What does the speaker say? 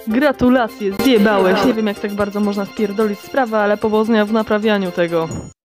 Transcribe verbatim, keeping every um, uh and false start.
Gratulacje, zjebałeś. Nie wiem jak tak bardzo można spierdolić sprawę, ale powodzenia w naprawianiu tego.